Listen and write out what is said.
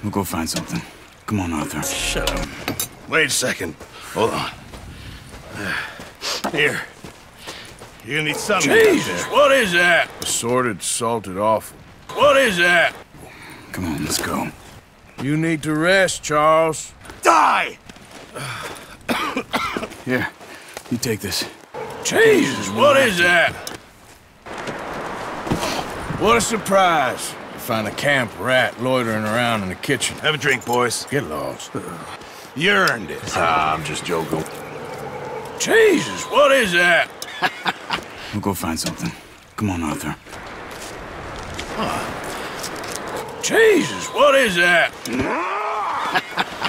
We'll go find something. Come on, Arthur. Shut up. Wait a second. Hold on. Here. You're gonna need something. Jesus, what is that? Assorted, salted offal. What is that? Come on, let's go. You need to rest, Charles. Die! Here, you take this. Jesus, what is that? What a surprise. You find a camp rat loitering around in the kitchen. Have a drink, boys. Get lost. You earned it. I'm just joking. Jesus, what is that? We'll go find something. Come on, Arthur. Jesus, what is that?